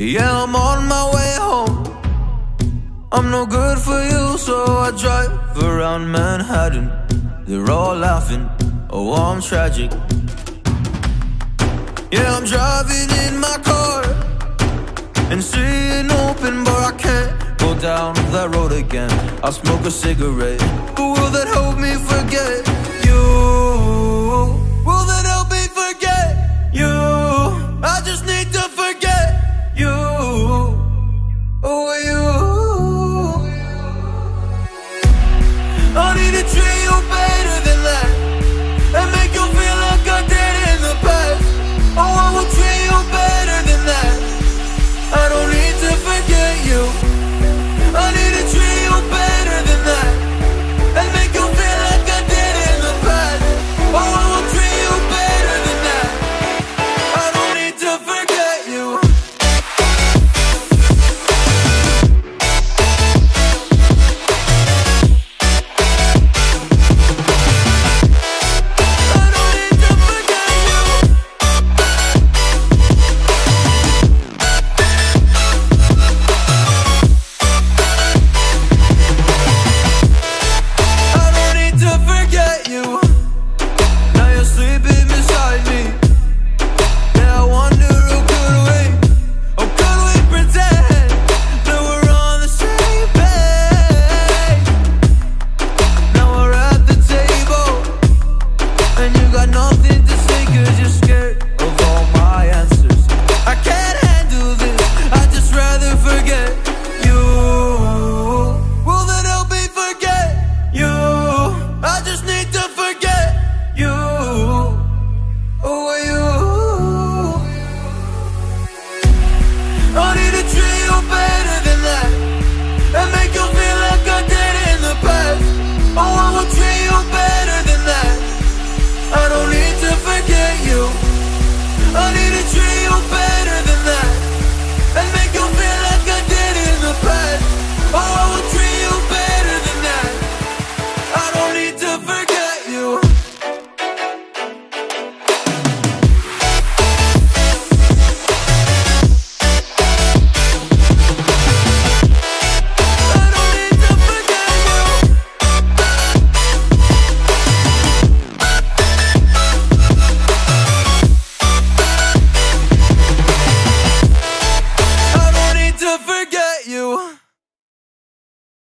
Yeah, I'm on my way home. I'm no good for you, so I drive around Manhattan. They're all laughing, oh I'm tragic. Yeah, I'm driving in my car and seeing open, but I can't go down that road again. I'll smoke a cigarette, but will that help me forget